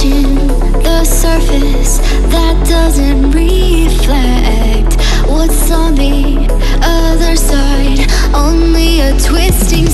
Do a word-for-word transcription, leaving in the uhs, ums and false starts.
imagine the surface that doesn't reflect what's on the other side. Only a twisting